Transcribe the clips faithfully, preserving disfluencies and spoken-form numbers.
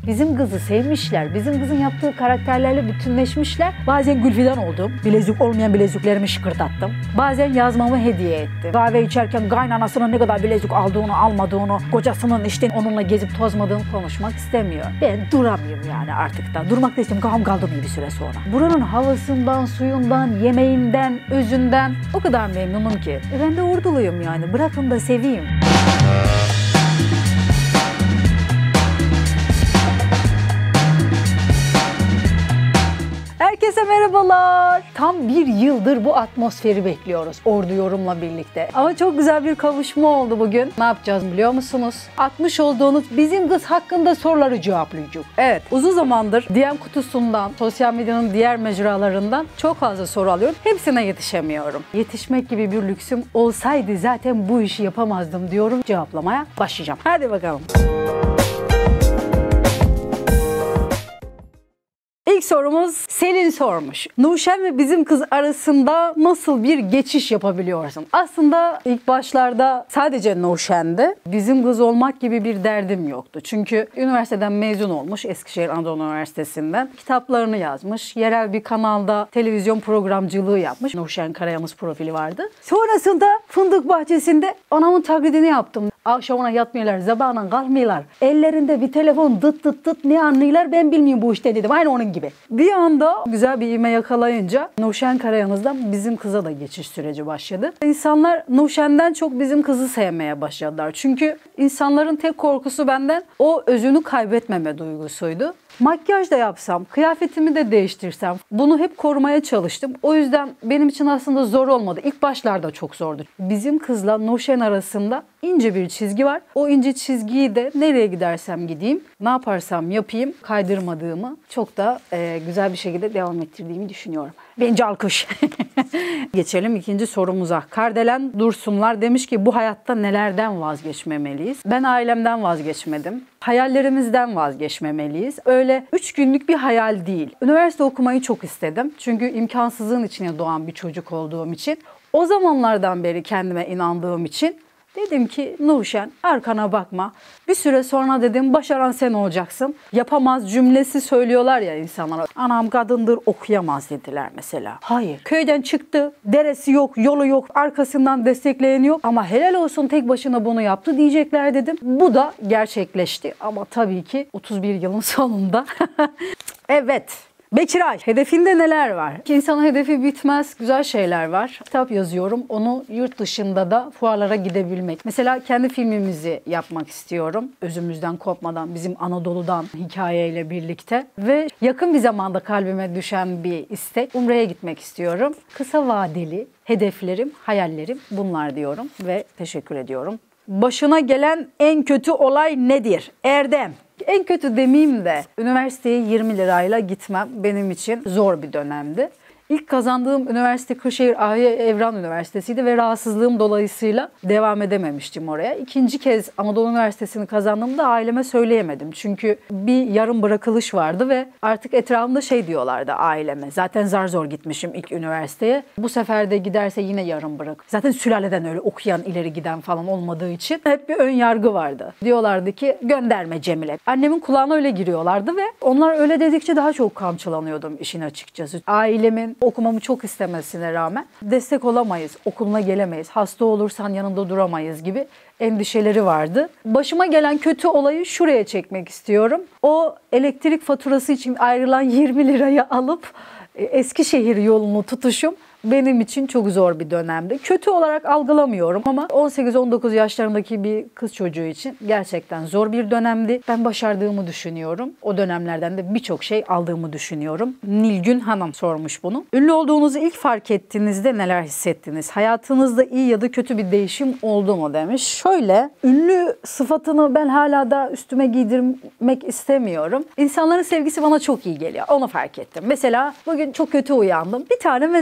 Bizim kızı sevmişler. Bizim kızın yaptığı karakterlerle bütünleşmişler. Bazen Gülfidan oldum. Bilezik olmayan bileziklerimi şıkırdattım. Bazen yazmamı hediye etti. Kahve içerken kaynanasının ne kadar bilezik aldığını, almadığını, kocasının işte onunla gezip tozmadığını konuşmak istemiyor. Ben duramıyorum yani artık da. Durmak da istemiyorum. Gam kaldım bir süre sonra. Buranın havasından, suyundan, yemeğinden, özünden o kadar memnunum ki. E ben de orduluyum yani. Bırakın da seveyim. Herkese merhabalar. Tam bir yıldır bu atmosferi bekliyoruz Ordu Yorum'la birlikte. Ama çok güzel bir kavuşma oldu bugün. Ne yapacağız biliyor musunuz? Atmış olduğunuz bizim kız hakkında soruları cevaplayacağız. Evet, uzun zamandır D M kutusundan, sosyal medyanın diğer mecralarından çok fazla soru alıyorum. Hepsine yetişemiyorum. Yetişmek gibi bir lüksüm olsaydı zaten bu işi yapamazdım diyorum. Cevaplamaya başlayacağım. Hadi bakalım. İlk sorumuz Selin sormuş. Nurşen ve bizim kız arasında nasıl bir geçiş yapabiliyorsun? Aslında ilk başlarda sadece Nurşen'de bizim kız olmak gibi bir derdim yoktu. Çünkü üniversiteden mezun olmuş, Eskişehir Anadolu Üniversitesi'nden. Kitaplarını yazmış. Yerel bir kanalda televizyon programcılığı yapmış. Nurşen Karayamız profili vardı. Sonrasında Fındık Bahçesi'nde anamın taklidini yaptım. Akşamına yatmıyorlar, sabahına kalmıyorlar. Ellerinde bir telefon dıt dıt dıt ne anlıyorlar ben bilmiyorum bu işte dedim. Aynı onun gibi. Bir anda güzel bir ivme yakalayınca Nurşen Karayalnız'dan bizim kıza da geçiş süreci başladı. İnsanlar Nurşen'den çok bizim kızı sevmeye başladılar. Çünkü insanların tek korkusu benden o özünü kaybetmeme duygusuydu. Makyaj da yapsam, kıyafetimi de değiştirsem bunu hep korumaya çalıştım. O yüzden benim için aslında zor olmadı. İlk başlarda çok zordu. Bizim kızla Nurşen arasında ince bir çizgi var. O ince çizgiyi de nereye gidersem gideyim, ne yaparsam yapayım kaydırmadığımı çok da e, güzel bir şekilde devam ettirdiğimi düşünüyorum. Bence alkış. Geçelim ikinci sorumuza. Kardelen Dursunlar demiş ki bu hayatta nelerden vazgeçmemeliyiz? Ben ailemden vazgeçmedim. Hayallerimizden vazgeçmemeliyiz. Öyle üç günlük bir hayal değil. Üniversite okumayı çok istedim. Çünkü imkansızlığın içine doğan bir çocuk olduğum için. O zamanlardan beri kendime inandığım için dedim ki Nurşen arkana bakma. Bir süre sonra dedim başaran sen olacaksın. Yapamaz cümlesi söylüyorlar ya insanlara. Anam kadındır okuyamaz dediler mesela. Hayır. Köyden çıktı. Deresi yok, yolu yok. Arkasından destekleyen yok. Ama helal olsun tek başına bunu yaptı diyecekler dedim. Bu da gerçekleşti. Ama tabii ki otuz bir yılın sonunda. Evet. Bekiray, hedefinde neler var? İnsanın hedefi bitmez, güzel şeyler var. Kitap yazıyorum, onu yurt dışında da fuarlara gidebilmek. Mesela kendi filmimizi yapmak istiyorum. Özümüzden kopmadan, bizim Anadolu'dan hikayeyle birlikte. Ve yakın bir zamanda kalbime düşen bir istek. Umre'ye gitmek istiyorum. Kısa vadeli hedeflerim, hayallerim bunlar diyorum ve teşekkür ediyorum. Başına gelen en kötü olay nedir? Erdem. En kötü demeyeyim de üniversiteye yirmi lirayla gitmem benim için zor bir dönemdi. İlk kazandığım üniversite Kırşehir Ahiye Evran Üniversitesi'ydi ve rahatsızlığım dolayısıyla devam edememiştim oraya. İkinci kez Anadolu Üniversitesi'ni kazandığımda aileme söyleyemedim. Çünkü bir yarım bırakılış vardı ve artık etrafımda şey diyorlardı aileme. Zaten zar zor gitmişim ilk üniversiteye. Bu sefer de giderse yine yarım bırak. Zaten sülaleden öyle okuyan ileri giden falan olmadığı için hep bir ön yargı vardı. Diyorlardı ki gönderme Cemile. Annemin kulağına öyle giriyorlardı ve onlar öyle dedikçe daha çok kamçılanıyordum işin açıkçası. Ailemin okumamı çok istemesine rağmen destek olamayız, okuluna gelemeyiz, hasta olursan yanında duramayız gibi endişeleri vardı. Başıma gelen kötü olayı şuraya çekmek istiyorum. O elektrik faturası için ayrılan yirmi lirayı alıp Eskişehir yolunu tutuşum benim için çok zor bir dönemdi. Kötü olarak algılamıyorum ama on sekiz on dokuz yaşlarındaki bir kız çocuğu için gerçekten zor bir dönemdi. Ben başardığımı düşünüyorum. O dönemlerden de birçok şey aldığımı düşünüyorum. Nilgün Hanım sormuş bunu. Ünlü olduğunuzu ilk fark ettiğinizde neler hissettiniz? Hayatınızda iyi ya da kötü bir değişim oldu mu demiş. Şöyle, ünlü sıfatını ben hala da üstüme giydirmek istemiyorum. İnsanların sevgisi bana çok iyi geliyor. Onu fark ettim. Mesela bugün çok kötü uyandım. Bir tane mesajla uyandım.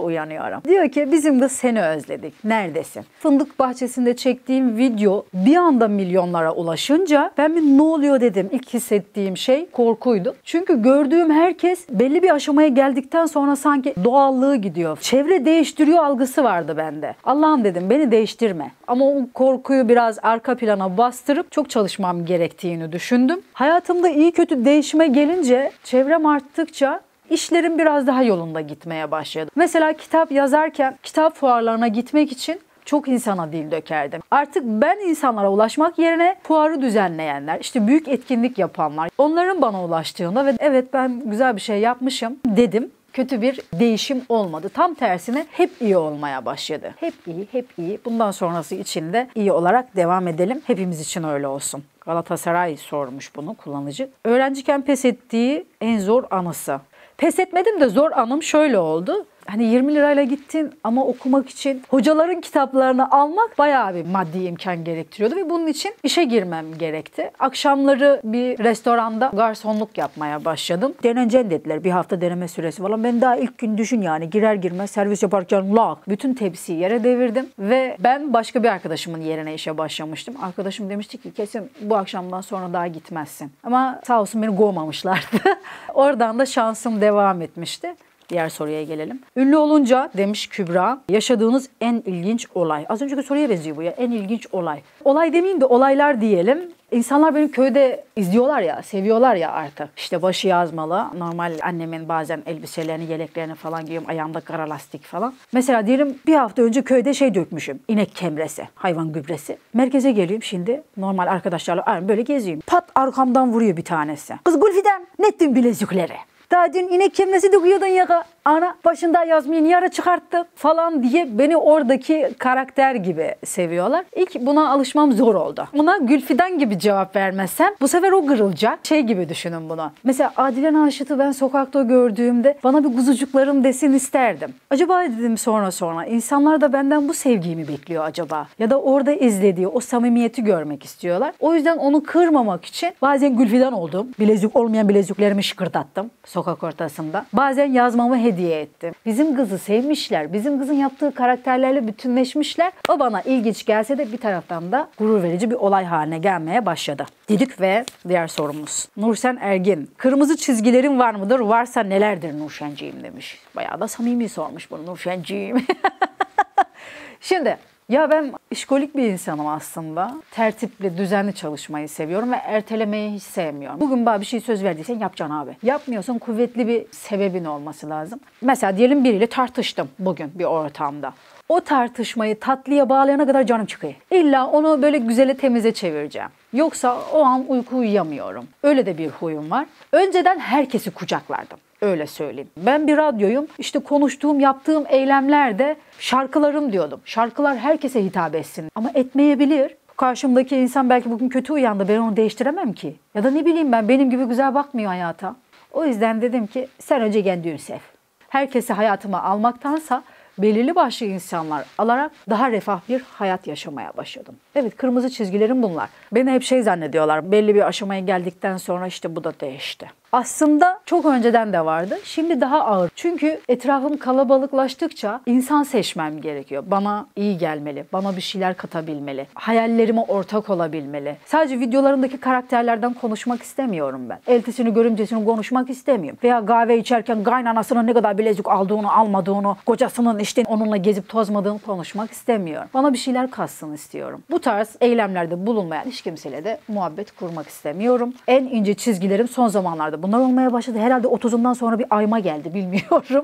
uyanıyorum. Diyor ki bizim kız seni özledik. Neredesin? Fındık bahçesinde çektiğim video bir anda milyonlara ulaşınca ben bir ne oluyor dedim. İlk hissettiğim şey korkuydu. Çünkü gördüğüm herkes belli bir aşamaya geldikten sonra sanki doğallığı gidiyor. Çevre değiştiriyor algısı vardı bende. Allah'ım dedim beni değiştirme. Ama o korkuyu biraz arka plana bastırıp çok çalışmam gerektiğini düşündüm. Hayatımda iyi kötü değişime gelince çevrem arttıkça işlerim biraz daha yolunda gitmeye başladı. Mesela kitap yazarken kitap fuarlarına gitmek için çok insana dil dökerdim. Artık ben insanlara ulaşmak yerine fuarı düzenleyenler, işte büyük etkinlik yapanlar, onların bana ulaştığında ve evet ben güzel bir şey yapmışım dedim. Kötü bir değişim olmadı. Tam tersine hep iyi olmaya başladı. Hep iyi, hep iyi. Bundan sonrası için de iyi olarak devam edelim. Hepimiz için öyle olsun. Galatasaray sormuş bunu kullanıcı. Öğrenciyken pes ettiği en zor anısı. Pes etmedim de zor anım şöyle oldu. Hani yirmi lirayla gittin ama okumak için hocaların kitaplarını almak bayağı bir maddi imkan gerektiriyordu ve bunun için işe girmem gerekti. Akşamları bir restoranda garsonluk yapmaya başladım. Deneneceksin dediler. Bir hafta deneme süresi falan. Ben daha ilk gün düşün yani girer girmez servis yaparken lak bütün tepsiyi yere devirdim ve ben başka bir arkadaşımın yerine işe başlamıştım. Arkadaşım demişti ki kesin bu akşamdan sonra daha gitmezsin. Ama sağ olsun beni kovmamışlardı. Oradan da şansım devam etmişti. Diğer soruya gelelim. Ünlü olunca demiş Kübra, yaşadığınız en ilginç olay. Az önceki soruya benziyor bu ya. En ilginç olay. Olay demeyeyim de olaylar diyelim. İnsanlar benim köyde izliyorlar ya, seviyorlar ya artık. İşte başı yazmalı. Normal annemin bazen elbiselerini, yeleklerini falan giyiyorum. Ayağımda kara lastik falan. Mesela diyelim bir hafta önce köyde şey dökmüşüm. İnek kemresi, hayvan gübresi. Merkeze geliyorum şimdi. Normal arkadaşlarla böyle geziyorum. Pat arkamdan vuruyor bir tanesi. Kız Gülfidem, ne ettin bilezikleri? Daha dün inek kemresi döküyordun ya. Ana başında yazmayı niye ara çıkarttı falan diye beni oradaki karakter gibi seviyorlar. İlk buna alışmam zor oldu. Ona Gülfidan gibi cevap vermezsem bu sefer o kırılacak. Şey gibi düşünün bunu. Mesela Adile Naşit'i ben sokakta gördüğümde bana bir kuzucuklarım desin isterdim. Acaba dedim sonra sonra insanlar da benden bu sevgiyi mi bekliyor acaba? Ya da orada izlediği o samimiyeti görmek istiyorlar. O yüzden onu kırmamak için bazen Gülfidan oldum. Bilezik olmayan bileziklerimi şıkırdattım sokak ortasında. Bazen yazmamı hediye ettim. Bizim kızı sevmişler. Bizim kızın yaptığı karakterlerle bütünleşmişler. O bana ilginç gelse de bir taraftan da gurur verici bir olay haline gelmeye başladı. Dedik ve diğer sorumuz. Nursen Ergin. Kırmızı çizgilerin var mıdır? Varsa nelerdir Nurşenciğim demiş. Bayağı da samimi sormuş bunu Nurşenciğim. Şimdi ya ben işkolik bir insanım aslında. Tertipli, düzenli çalışmayı seviyorum ve ertelemeyi hiç sevmiyorum. Bugün bana bir şey söz verdiysen yapacaksın abi. Yapmıyorsan kuvvetli bir sebebin olması lazım. Mesela diyelim biriyle tartıştım bugün bir ortamda. O tartışmayı tatlıya bağlayana kadar canım çıkıyor. İlla onu böyle güzele temize çevireceğim. Yoksa o an uyku uyuyamıyorum. Öyle de bir huyum var. Önceden herkesi kucaklardım. Öyle söyleyeyim. Ben bir radyoyum. İşte konuştuğum, yaptığım eylemlerde şarkılarım diyordum. Şarkılar herkese hitap etsin. Ama etmeyebilir. Karşımdaki insan belki bugün kötü uyandı. Ben onu değiştiremem ki. Ya da ne bileyim ben benim gibi güzel bakmıyor hayata. O yüzden dedim ki sen önce kendini sev. Herkesi hayatıma almaktansa belirli başlı insanlar alarak daha refah bir hayat yaşamaya başladım. Evet, kırmızı çizgilerim bunlar. Beni hep şey zannediyorlar. Belli bir aşamaya geldikten sonra işte bu da değişti. Aslında çok önceden de vardı. Şimdi daha ağır. Çünkü etrafım kalabalıklaştıkça insan seçmem gerekiyor. Bana iyi gelmeli. Bana bir şeyler katabilmeli. Hayallerime ortak olabilmeli. Sadece videolarındaki karakterlerden konuşmak istemiyorum ben. Eltisini, görümcesini konuşmak istemiyorum. Veya kahve içerken kaynanasının ne kadar bilezik aldığını, almadığını, kocasının işte onunla gezip tozmadığını konuşmak istemiyorum. Bana bir şeyler katsın istiyorum. Bu tarz eylemlerde bulunmayan hiç kimseyle de muhabbet kurmak istemiyorum. En ince çizgilerim son zamanlarda bunlar olmaya başladı. Herhalde otuzumdan sonra bir ayma geldi bilmiyorum.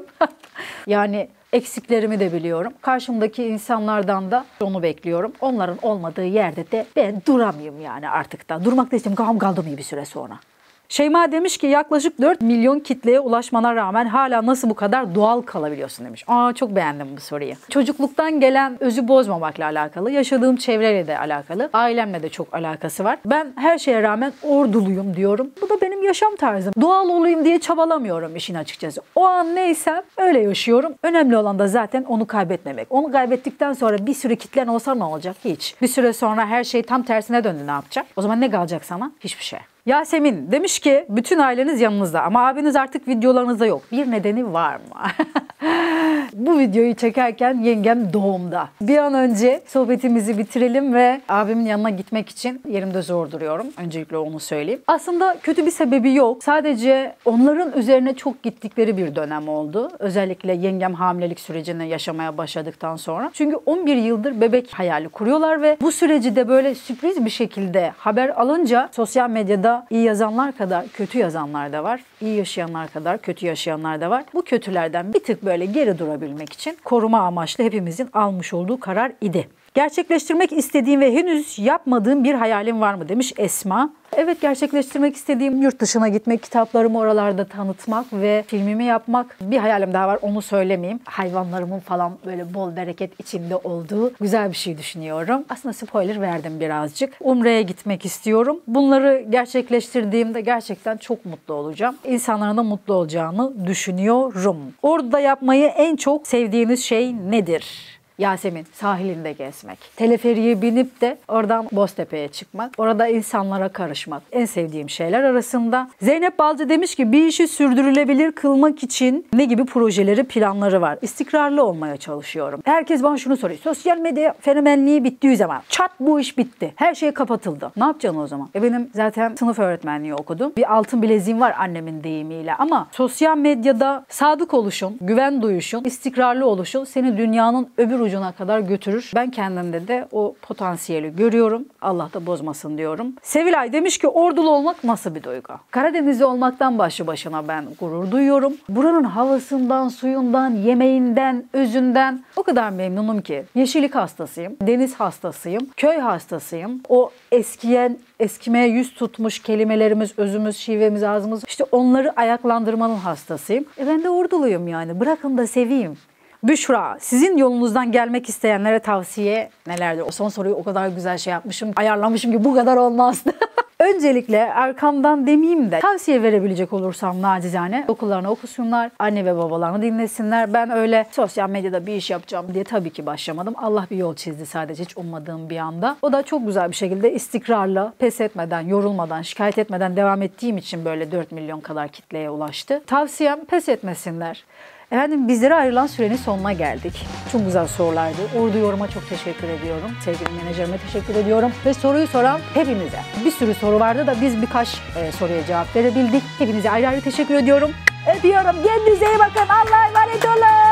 Yani eksiklerimi de biliyorum. Karşımdaki insanlardan da onu bekliyorum. Onların olmadığı yerde de ben duramıyorum yani artık da. Durmak da istemiyorum. Gam kaldım iyi bir süre sonra. Şeyma demiş ki yaklaşık dört milyon kitleye ulaşmana rağmen hala nasıl bu kadar doğal kalabiliyorsun demiş. Aa, çok beğendim bu soruyu. Çocukluktan gelen özü bozmamakla alakalı, yaşadığım çevreyle de alakalı, ailemle de çok alakası var. Ben her şeye rağmen orduluyum diyorum. Bu da benim yaşam tarzım. Doğal olayım diye çabalamıyorum işin açıkçası. O an neysem öyle yaşıyorum. Önemli olan da zaten onu kaybetmemek. Onu kaybettikten sonra bir sürü kitlen olsa ne olacak? Hiç. Bir süre sonra her şey tam tersine döndü, ne yapacak? O zaman ne kalacak sana? Hiçbir şey. Yasemin demiş ki bütün aileniz yanınızda ama abiniz artık videolarınızda yok. Bir nedeni var mı? Bu videoyu çekerken yengem doğumda. Bir an önce sohbetimizi bitirelim ve abimin yanına gitmek için yerimde zor duruyorum. Öncelikle onu söyleyeyim. Aslında kötü bir sebebi yok. Sadece onların üzerine çok gittikleri bir dönem oldu. Özellikle yengem hamilelik sürecini yaşamaya başladıktan sonra. Çünkü on bir yıldır bebek hayali kuruyorlar ve bu süreci de böyle sürpriz bir şekilde haber alınca sosyal medyada iyi yazanlar kadar kötü yazanlar da var. İyi yaşayanlar kadar kötü yaşayanlar da var. Bu kötülerden bir tık böyle geri durabilmek için koruma amaçlı hepimizin almış olduğu karar idi. Gerçekleştirmek istediğim ve henüz yapmadığım bir hayalim var mı demiş Esma. Evet, gerçekleştirmek istediğim yurt dışına gitmek, kitaplarımı oralarda tanıtmak ve filmimi yapmak. Bir hayalim daha var, onu söylemeyeyim. Hayvanlarımın falan böyle bol bereket içinde olduğu güzel bir şey düşünüyorum. Aslında spoiler verdim birazcık. Umre'ye gitmek istiyorum. Bunları gerçekleştirdiğimde gerçekten çok mutlu olacağım. İnsanların da mutlu olacağını düşünüyorum. Orada yapmayı en çok sevdiğiniz şey nedir? Yasemin, sahilinde gezmek. Teleferiye binip de oradan Boztepe'ye çıkmak. Orada insanlara karışmak. En sevdiğim şeyler arasında. Zeynep Balcı demiş ki bir işi sürdürülebilir kılmak için ne gibi projeleri, planları var? İstikrarlı olmaya çalışıyorum. Herkes bana şunu soruyor. Sosyal medya fenomenliği bittiği zaman çat bu iş bitti. Her şey kapatıldı. Ne yapacaksın o zaman? E benim zaten sınıf öğretmenliği okudum. Bir altın bileziğim var annemin deyimiyle ama sosyal medyada sadık oluşun, güven duyuşun, istikrarlı oluşun seni dünyanın öbür ucuna kadar götürür. Ben kendimde de o potansiyeli görüyorum. Allah da bozmasın diyorum. Sevilay demiş ki ordulu olmak nasıl bir duygu? Karadenizli olmaktan başlı başına ben gurur duyuyorum. Buranın havasından, suyundan, yemeğinden, özünden o kadar memnunum ki. Yeşillik hastasıyım, deniz hastasıyım, köy hastasıyım. O eskiyen, eskimeye yüz tutmuş kelimelerimiz, özümüz, şivemiz, ağzımız, işte onları ayaklandırmanın hastasıyım. E ben de orduluyum yani. Bırakın da seveyim. Büşra, sizin yolunuzdan gelmek isteyenlere tavsiye nelerdir? O son soruyu o kadar güzel şey yapmışım, ayarlamışım ki bu kadar olmazdı. Öncelikle arkamdan demeyeyim de tavsiye verebilecek olursam nacizane okullarını okusunlar, anne ve babalarını dinlesinler. Ben öyle sosyal medyada bir iş yapacağım diye tabii ki başlamadım. Allah bir yol çizdi sadece hiç ummadığım bir anda. O da çok güzel bir şekilde istikrarla, pes etmeden, yorulmadan, şikayet etmeden devam ettiğim için böyle dört milyon kadar kitleye ulaştı. Tavsiyem pes etmesinler. Efendim bizlere ayrılan sürenin sonuna geldik. Çok güzel sorulardı. Ordu Yorum'a çok teşekkür ediyorum. Sevgili menajerime teşekkür ediyorum. Ve soruyu soran hepimize. Bir sürü soru vardı da biz birkaç e, soruya cevap verebildik. Hepinize ayrı ayrı teşekkür ediyorum. Öpüyorum. Kendinize iyi bakın. Allah'a emanet olun.